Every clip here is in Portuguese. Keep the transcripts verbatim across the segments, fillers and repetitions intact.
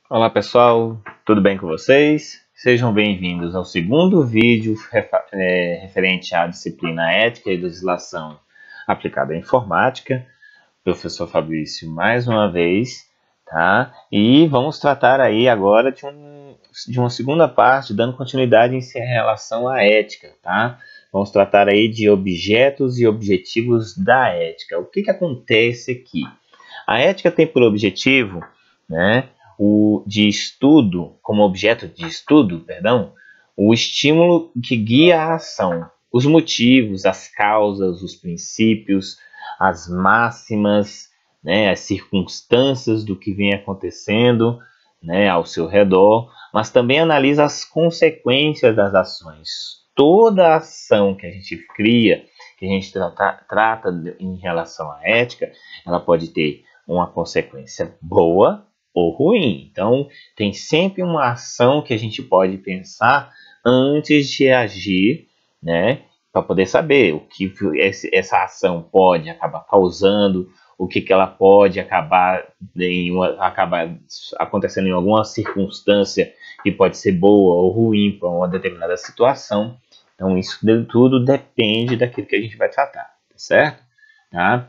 Olá pessoal, tudo bem com vocês? Sejam bem-vindos ao segundo vídeo é, referente à disciplina Ética e Legislação aplicada à Informática. Professor Fabrício mais uma vez, tá? E vamos tratar aí agora de, um, de uma segunda parte, dando continuidade em relação à ética, tá? Vamos tratar aí de objetos e objetivos da ética. O que que acontece aqui? A ética tem por objetivo, né, o de estudo, como objeto de estudo, perdão, o estímulo que guia a ação, os motivos, as causas, os princípios, as máximas, né, as circunstâncias do que vem acontecendo, né, ao seu redor, mas também analisa as consequências das ações. Toda ação que a gente cria, que a gente trata, trata em relação à ética, ela pode ter uma consequência boa ou ruim. Então, tem sempre uma ação que a gente pode pensar antes de agir, né, para poder saber o que essa ação pode acabar causando, o que, que ela pode acabar, em uma, acabar acontecendo em alguma circunstância que pode ser boa ou ruim para uma determinada situação. Então, isso tudo depende daquilo que a gente vai tratar, tá certo? Tá?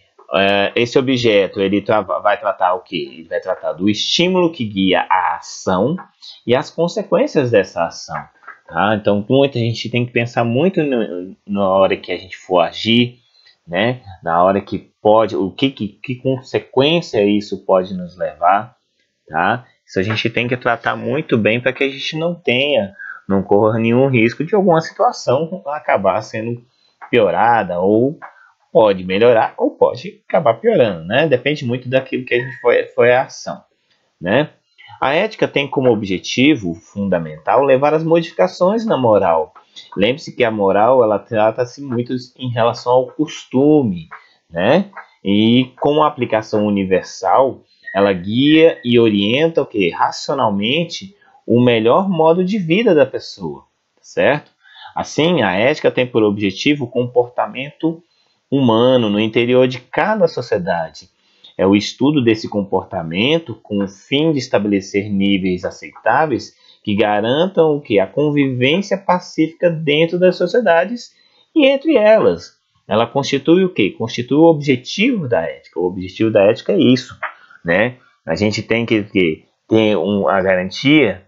Esse objeto ele tra vai tratar o que? Ele vai tratar do estímulo que guia a ação e as consequências dessa ação. Tá? Então, muita gente tem que pensar muito no, na hora que a gente for agir, né? Na hora que pode, o que, que, que consequência isso pode nos levar. Tá? Isso a gente tem que tratar muito bem para que a gente não tenha, não corra nenhum risco de alguma situação acabar sendo piorada ou pode melhorar ou pode acabar piorando, né? Depende muito daquilo que a gente foi, foi a ação, né? A ética tem como objetivo fundamental levar as modificações na moral. Lembre-se que a moral ela trata-se muito em relação ao costume, né? E com a aplicação universal, ela guia e orienta o que racionalmente o melhor modo de vida da pessoa, certo? Assim, a ética tem por objetivo o comportamento humano no interior de cada sociedade. É o estudo desse comportamento com o fim de estabelecer níveis aceitáveis que garantam o que? A convivência pacífica dentro das sociedades e entre elas. Ela constitui o quê? Constitui o objetivo da ética. O objetivo da ética é isso, né? A gente tem que, que ter um, a garantia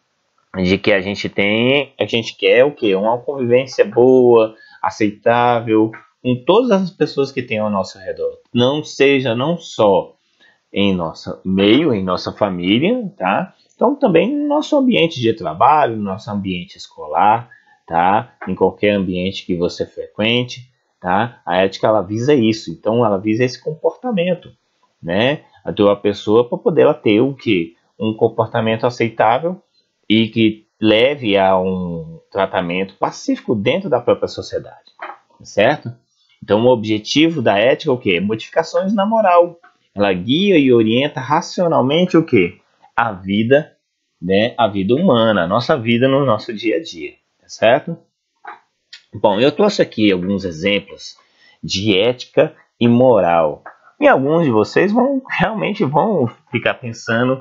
de que a gente tem, a gente quer o quê? Uma convivência boa, aceitável, com todas as pessoas que tem ao nosso redor, não seja não só em nosso meio, em nossa família, tá? Então também no nosso ambiente de trabalho, no nosso ambiente escolar, tá? Em qualquer ambiente que você frequente, tá? A ética ela visa isso, então ela visa esse comportamento, né? A tua pessoa para poder ela ter o que? Um comportamento aceitável e que leve a um tratamento pacífico dentro da própria sociedade, certo? Então, o objetivo da ética é o quê? Modificações na moral. Ela guia e orienta racionalmente o quê? A vida, né? A vida humana, a nossa vida no nosso dia a dia, tá certo? Bom, eu trouxe aqui alguns exemplos de ética e moral. E alguns de vocês vão realmente vão ficar pensando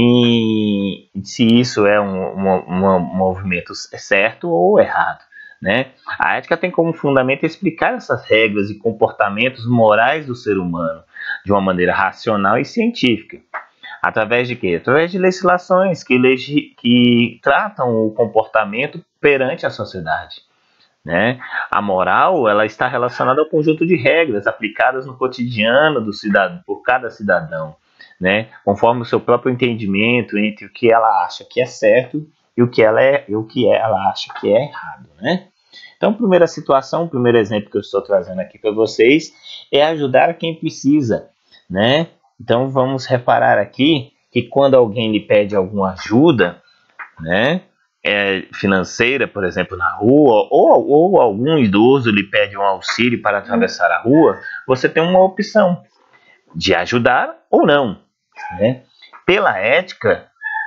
em se isso é um, um, um movimento certo ou errado. Né? A ética tem como fundamento explicar essas regras e comportamentos morais do ser humano de uma maneira racional e científica. Através de quê? Através de legislações que, legi que tratam o comportamento perante a sociedade. Né? A moral ela está relacionada ao conjunto de regras aplicadas no cotidiano do cidadão, por cada cidadão, né? Conforme o seu próprio entendimento entre o que ela acha que é certo e o que ela, é, e o que ela acha que é errado. Né? Então, primeira situação, o primeiro exemplo que eu estou trazendo aqui para vocês é ajudar quem precisa, né? Então, vamos reparar aqui que quando alguém lhe pede alguma ajuda, né, é, financeira, por exemplo, na rua, ou, ou algum idoso lhe pede um auxílio para atravessar a rua, você tem uma opção de ajudar ou não, né? Pela ética,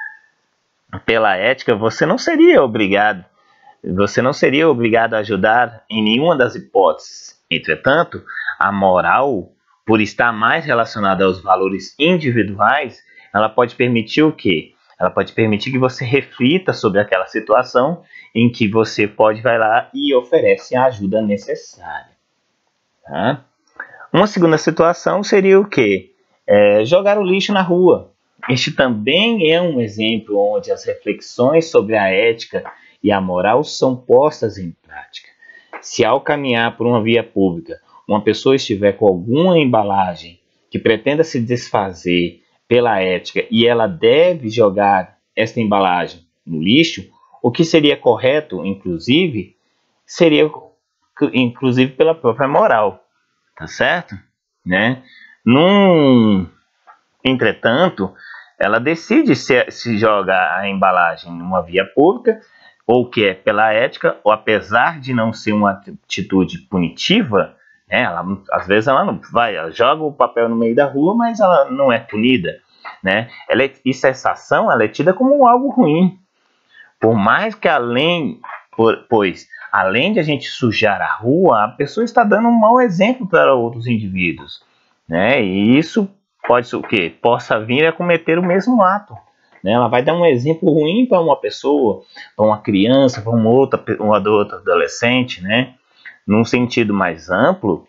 pela ética, você não seria obrigado Você não seria obrigado a ajudar em nenhuma das hipóteses. Entretanto, a moral, por estar mais relacionada aos valores individuais, ela pode permitir o quê? Ela pode permitir que você reflita sobre aquela situação em que você pode vai lá e oferece a ajuda necessária. Tá? Uma segunda situação seria o quê? É, jogar o lixo na rua. Este também é um exemplo onde as reflexões sobre a ética e a moral são postas em prática. Se ao caminhar por uma via pública, uma pessoa estiver com alguma embalagem que pretenda se desfazer pela ética e ela deve jogar esta embalagem no lixo, o que seria correto, inclusive, seria inclusive pela própria moral, tá certo? Né? Num, entretanto, ela decide se, se joga a embalagem numa via pública, ou que é pela ética, ou apesar de não ser uma atitude punitiva, né, ela, às vezes ela não vai, ela joga o papel no meio da rua, mas ela não é punida. Né? Ela é, isso, essa ação ela é tida como algo ruim. Por mais que além, por, pois, além de a gente sujar a rua, a pessoa está dando um mau exemplo para outros indivíduos. Né? E isso pode ser o quê? Possa vir a cometer o mesmo ato. Né? Ela vai dar um exemplo ruim para uma pessoa, para uma criança, para uma outra, um adulto, adolescente. Né? Num sentido mais amplo,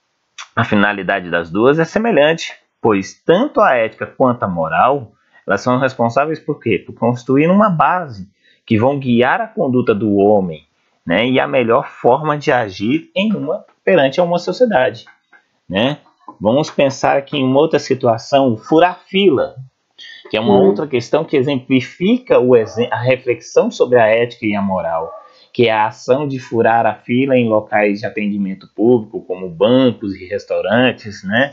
a finalidade das duas é semelhante, pois tanto a ética quanto a moral, elas são responsáveis por quê? Por construir uma base que vão guiar a conduta do homem, né? E a melhor forma de agir em uma, perante uma sociedade. Né? Vamos pensar aqui em uma outra situação, furar fila, que é uma hum. outra questão que exemplifica o, a reflexão sobre a ética e a moral, que é a ação de furar a fila em locais de atendimento público, como bancos e restaurantes, né?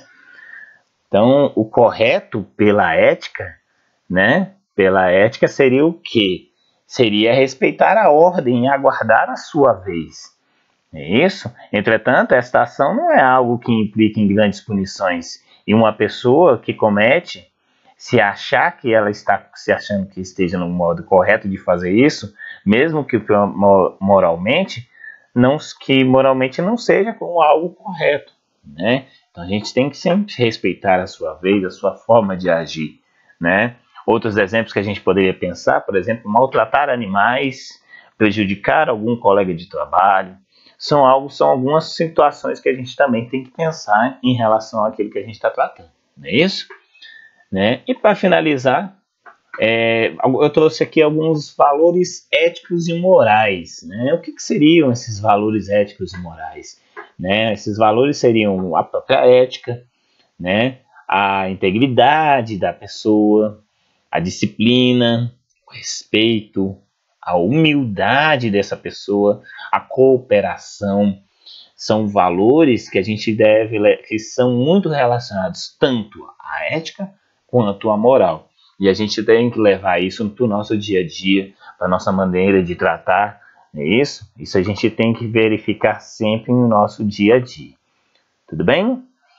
Então, o correto pela ética, né? Pela ética seria o quê? Seria respeitar a ordem e aguardar a sua vez. É isso? Entretanto, esta ação não é algo que implique em grandes punições. E uma pessoa que comete, se achar que ela está se achando que esteja no modo correto de fazer isso, mesmo que moralmente, não, que moralmente não seja como algo correto, né? Então a gente tem que sempre respeitar a sua vez, a sua forma de agir, né? Outros exemplos que a gente poderia pensar, por exemplo, maltratar animais, prejudicar algum colega de trabalho, são, algo, são algumas situações que a gente também tem que pensar em relação àquilo que a gente está tratando, não é isso? Né? E para finalizar, é, eu trouxe aqui alguns valores éticos e morais. Né? O que, que seriam esses valores éticos e morais? Né? Esses valores seriam a própria ética, né? A integridade da pessoa, a disciplina, o respeito, a humildade dessa pessoa, a cooperação. São valores que a gente deve, que são muito relacionados tanto à ética quanto à moral. E a gente tem que levar isso para o nosso dia a dia, para a nossa maneira de tratar, não é isso? Isso a gente tem que verificar sempre no nosso dia a dia. Tudo bem?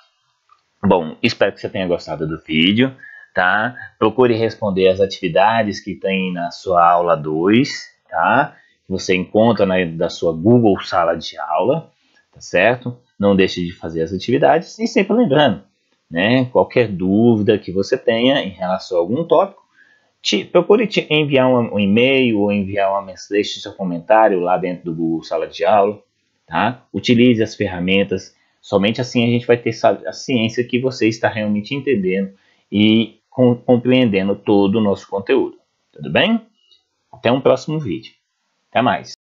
Bom, espero que você tenha gostado do vídeo, tá? Procure responder as atividades que tem na sua aula dois, tá? Que você encontra na da sua Google Sala de Aula, tá certo? Não deixe de fazer as atividades e sempre lembrando, né? Qualquer dúvida que você tenha em relação a algum tópico, te, procure te enviar um, um e-mail ou enviar uma mensagem, deixe seu comentário lá dentro do Google Sala de Aula, tá? Utilize as ferramentas, somente assim a gente vai ter a ciência que você está realmente entendendo e com, compreendendo todo o nosso conteúdo, tudo bem? Até um próximo vídeo, até mais!